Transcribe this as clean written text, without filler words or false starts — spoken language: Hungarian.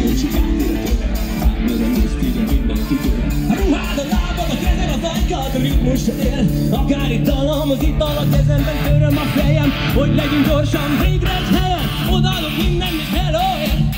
Ruhád a lábad, a kezed az ajkad, ritmus él. Akár itt dalom, az ital a kezemben, töröm a fejem, hogy legyünk gyorsan végre egy helyen. Odaadok minden, és hello, yeah.